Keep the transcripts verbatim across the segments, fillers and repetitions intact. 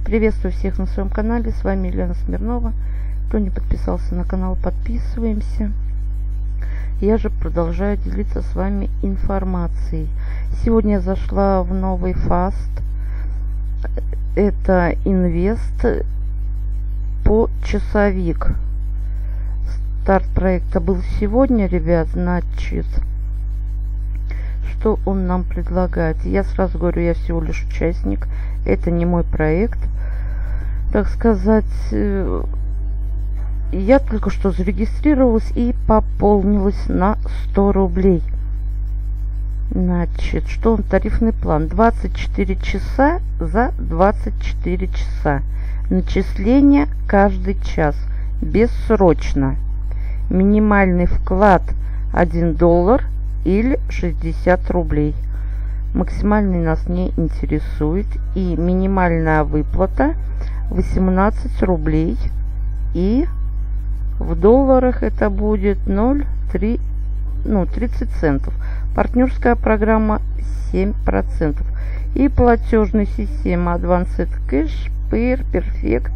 Приветствую всех на своем канале. С вами Елена Смирнова. Кто не подписался на канал, подписываемся. Я же продолжаю делиться с вами информацией. Сегодня я зашла в новый фаст. Это инвест по часовик. Старт проекта был сегодня, ребят. Значит, что он нам предлагает? Я сразу говорю, я всего лишь участник. Это не мой проект. Так сказать, я только что зарегистрировалась и пополнилась на сто рублей. Значит, что он? Тарифный план. двадцать четыре часа за двадцать четыре часа. Начисление каждый час. Бессрочно. Минимальный вклад один доллар или шестьдесят рублей. Максимальный нас не интересует. И минимальная выплата восемнадцать рублей. И в долларах это будет ноль целых три, ну, тридцать центов. Партнерская программа семь процентов. И платежная система Advanced Cash, Payer, Perfect.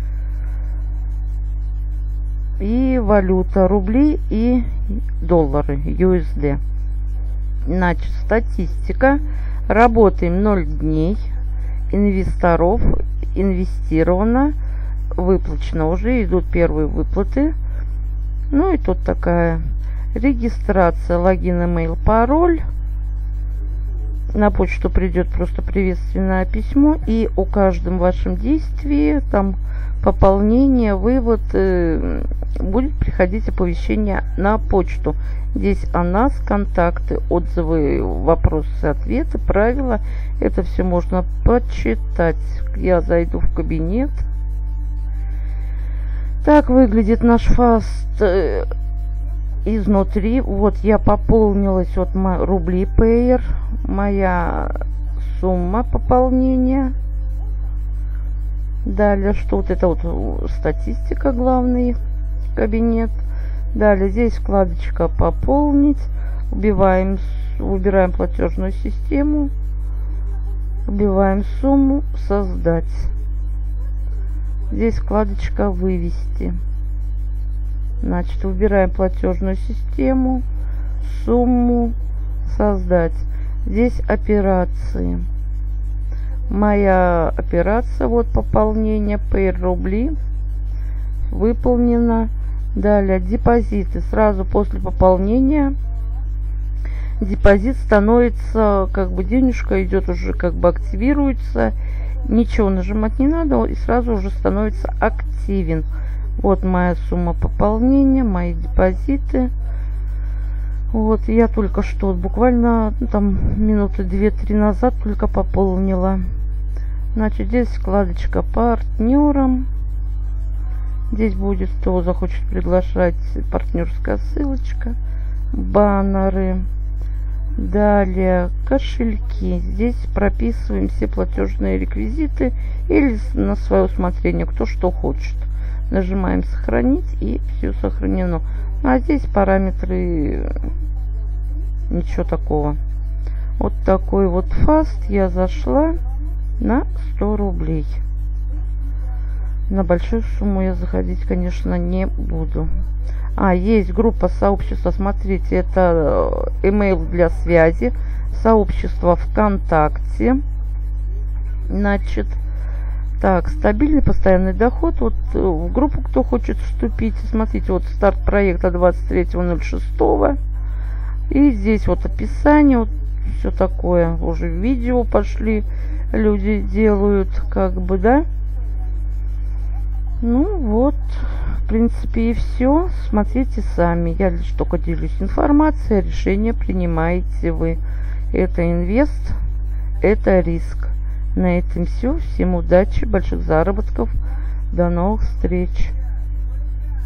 И валюта рубли и доллары ю эс ди. Значит, статистика. Работаем ноль дней. Инвесторов инвестировано. Выплачено. Уже идут первые выплаты. Ну и тут такая регистрация. Логин, имейл, пароль. На почту придет просто приветственное письмо. И о каждом вашем действии, там пополнение, вывод, э, будет приходить оповещение на почту. Здесь о нас, контакты, отзывы, вопросы, ответы, правила. Это все можно почитать. Я зайду в кабинет. Так выглядит наш фаст э, изнутри. Вот я пополнилась от рубли Payer. Моя сумма пополнения. Далее, что вот это вот статистика, главный кабинет. Далее здесь вкладочка пополнить. Убиваем, выбираем платежную систему. Убиваем сумму, создать. Здесь вкладочка вывести. Значит, выбираем платежную систему, сумму, создать. Здесь операции. Моя операция, вот пополнение, Payer рубли, выполнено. Далее депозиты. Сразу после пополнения депозит становится, как бы денежка идет уже, как бы активируется. Ничего нажимать не надо, и сразу уже становится активен. Вот моя сумма пополнения, мои депозиты. Вот я только что, буквально ну, там минуты две-три назад только пополнила. Значит, здесь вкладочка партнерам. Здесь будет, кто захочет приглашать, партнерская ссылочка, баннеры. Далее кошельки. Здесь прописываем все платежные реквизиты или на свое усмотрение, кто что хочет. Нажимаем сохранить, и все сохранено. А здесь параметры, ничего такого. Вот такой вот фаст. Я зашла на сто рублей. На большую сумму я заходить, конечно, не буду. А, есть группа сообщества. Смотрите, это email для связи. Сообщество ВКонтакте. Значит, так, стабильный постоянный доход. Вот в группу, кто хочет вступить. Смотрите, вот старт проекта двадцать третьего ноль шестого. И здесь вот описание. Вот все такое. Уже видео пошли. Люди делают, как бы, да. Ну вот, в принципе, и все. Смотрите сами. Я лишь только делюсь информацией. Решение принимаете вы. Это инвест, это риск. На этом все. Всем удачи, больших заработков. До новых встреч.